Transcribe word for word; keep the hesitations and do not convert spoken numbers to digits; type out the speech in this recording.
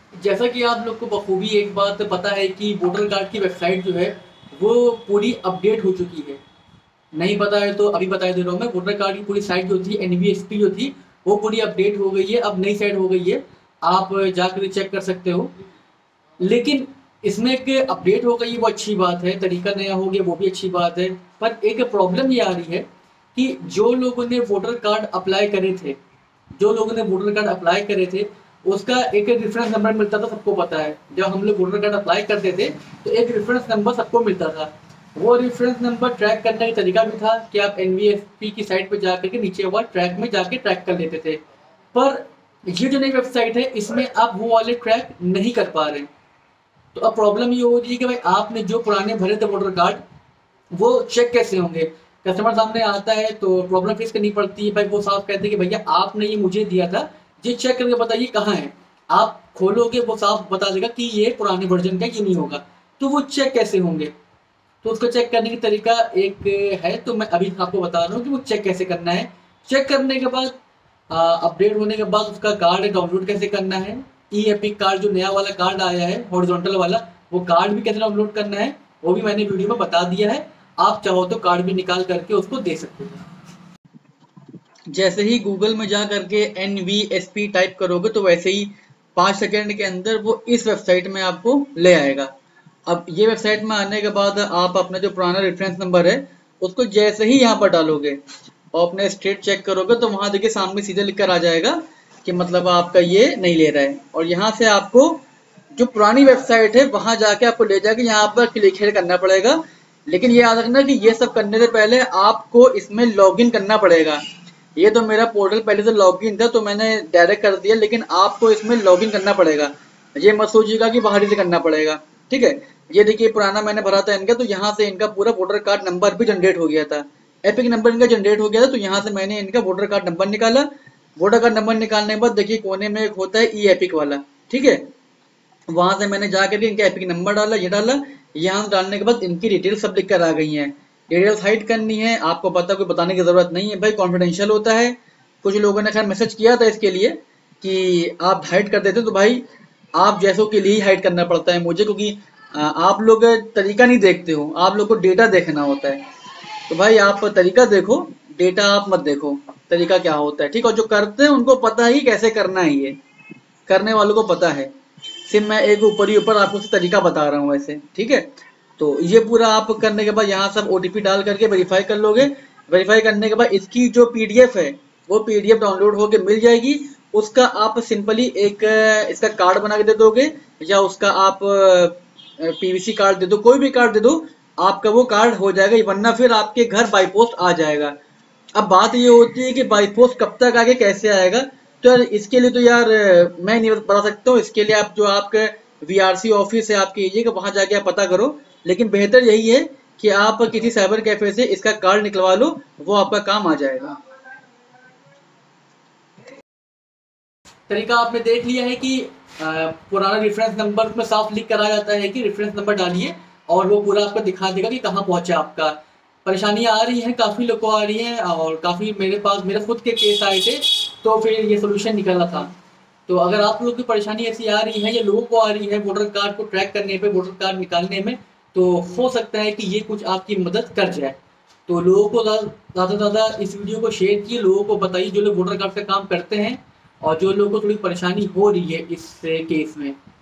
जैसा कि आप लोग को बखूबी एक बात पता है कि वोटर कार्ड की वेबसाइट जो है वो पूरी अपडेट हो चुकी है। नहीं पता है तो अभी बता दे रहा हूँ मैं, वोटर कार्ड की पूरी साइट जो थी एन वी एस पी जो थी वो पूरी अपडेट हो गई है, अब नई साइट हो गई है। आप जाकर चेक कर सकते हो। लेकिन इसमें एक अपडेट हो गई है वो अच्छी बात है, तरीका नया हो गया वो भी अच्छी बात है। पर एक प्रॉब्लम ये आ रही है कि जो लोगों ने वोटर कार्ड अप्लाई करे थे जो लोगों ने वोटर कार्ड अप्लाई करे थे उसका एक रेफरेंस नंबर मिलता था, सबको पता है। जब हम लोग वोटर कार्ड अप्लाई करते थे तो एक रेफरेंस नंबर सबको मिलता था। वो रेफरेंस नंबर ट्रैक करने का तरीका भी था कि आप एन वी एस पी की साइट पर जाकर के नीचे हुआ ट्रैक में जाके ट्रैक कर लेते थे। पर ये जो नई वेबसाइट है इसमें आप वो वाले ट्रैक नहीं कर पा रहे। तो अब प्रॉब्लम ये हो रही है कि भाई आपने जो पुराने भरे थे वोटर कार्ड वो चेक कैसे होंगे। कस्टमर सामने आता है तो प्रॉब्लम फेस करनी पड़ती है। भाई वो साफ कहते हैं कि भैया आपने ये मुझे दिया था, ये चेक करके बताइए कहाँ है। आप खोलोगे वो साफ बता देगा कि ये पुराने वर्जन का, ये नहीं होगा। तो वो चेक कैसे होंगे? तो उसको चेक करने की तरीका एक है, तो मैं अभी आपको बता रहा हूँ कि वो चेक कैसे करना है। चेक करने के बाद अपडेट होने के बाद उसका कार्ड डाउनलोड कैसे करना है। ई एपिक कार्ड जो नया वाला कार्ड आया है हॉरिजॉन्टल वाला, वो कार्ड भी कैसे डाउनलोड करना है वो भी मैंने वीडियो में बता दिया है। आप चाहो तो कार्ड भी निकाल करके उसको दे सकते हो। जैसे ही गूगल में जा करके N V S P type करोगे तो वैसे ही पाँच सेकेंड के अंदर वो इस वेबसाइट में आपको ले आएगा। अब ये वेबसाइट में आने के बाद आप अपना जो पुराना रेफरेंस नंबर है उसको जैसे ही यहाँ पर डालोगे और अपने स्टेट चेक करोगे तो वहां देखिए सामने सीधे लिख कर आ जाएगा कि मतलब आपका ये नहीं ले रहा है। और यहाँ से आपको जो पुरानी वेबसाइट है वहां जाके आपको ले जाके यहाँ पर क्लिक हेयर करना पड़ेगा। लेकिन ये याद रखना कि ये सब करने से पहले आपको इसमें लॉगिन करना पड़ेगा। ये तो मेरा पोर्टल पहले से लॉगिन था तो मैंने डायरेक्ट कर दिया, लेकिन आपको इसमें लॉगिन करना पड़ेगा। ये मत सोचिएगा कि बाहर से करना पड़ेगा, ठीक है। ये देखिए पुराना मैंने भरा था इनका, तो यहाँ से इनका पूरा वोटर कार्ड नंबर भी जनरेट हो गया था। एपिक नंबर इनका जनरेट हो गया था, तो यहाँ से मैंने इनका वोटर कार्ड नंबर निकाला। वोटर कार्ड नंबर निकालने के बाद देखिए कोने में एक होता है ई एपिक वाला, ठीक है। वहां से मैंने जाकर के इनका एपिक नंबर डाला, ये डाला। यहाँ से डालने के बाद इनकी डिटेल्स सब लिख कर आ गई हैं। डिटेल्स हाइड करनी है, आपको पता कोई बताने की जरूरत नहीं है भाई, कॉन्फिडेंशियल होता है। कुछ लोगों ने खैर मैसेज किया था इसके लिए कि आप हाइड कर देते, तो भाई आप जैसों के लिए ही हाइड करना पड़ता है मुझे, क्योंकि आप लोग तरीका नहीं देखते हो, आप लोग को डेटा देखना होता है। तो भाई आप तरीका देखो, डेटा आप मत देखो, तरीका क्या होता है, ठीक है। और जो करते हैं उनको पता है कि कैसे करना है, ये करने वालों को पता है। सिर्फ मैं एक ऊपर ही ऊपर आपको तरीका बता रहा हूँ ऐसे, ठीक है। तो ये पूरा आप करने के बाद यहाँ सब ओ टी पी डाल करके वेरीफाई कर लोगे। वेरीफाई करने के बाद इसकी जो पी डी एफ है वो पी डी एफ डाउनलोड होके मिल जाएगी। उसका आप सिंपली एक इसका कार्ड बना के दे दोगे, या उसका आप पी वी सी कार्ड दे दो, कोई भी कार्ड दे दो, आपका वो कार्ड हो जाएगा। वरना फिर आपके घर बाई पोस्ट आ जाएगा। अब बात ये होती है कि बाई पोस्ट कब तक आगे कैसे आएगा, तो यार इसके लिए तो यार मैं नहीं बता सकता हूँ। इसके लिए आप जो आपके वी आर सी ऑफिस है आपके एरिया का, वहां जाके आप पता करो। लेकिन बेहतर यही है कि आप किसी साइबर कैफे से इसका कार्ड निकलवा लो, वो आपका काम आ जाएगा। तरीका आपने देख लिया है कि आ, पुराना रेफरेंस नंबर में साफ लिख कर आ जाता है कि रेफरेंस नंबर डालिए और वो पूरा आपको दिखा देगा कि कहाँ पहुंचा आपका। परेशानियां आ रही हैं, काफ़ी लोग को आ रही हैं, और काफ़ी मेरे पास मेरे खुद के केस आए थे, तो फिर ये सोल्यूशन निकला था। तो अगर आप लोगों की परेशानी ऐसी आ रही है या लोगों को आ रही है वोटर कार्ड को ट्रैक करने पे, वोटर कार्ड निकालने में, तो हो सकता है कि ये कुछ आपकी मदद कर जाए। तो लोगों को ज़्यादा से ज़्यादा इस वीडियो को शेयर किए, लोगों को बताइए जो लोग वोटर कार्ड का काम करते हैं और जो लोगों को थोड़ी परेशानी हो रही है इस केस में।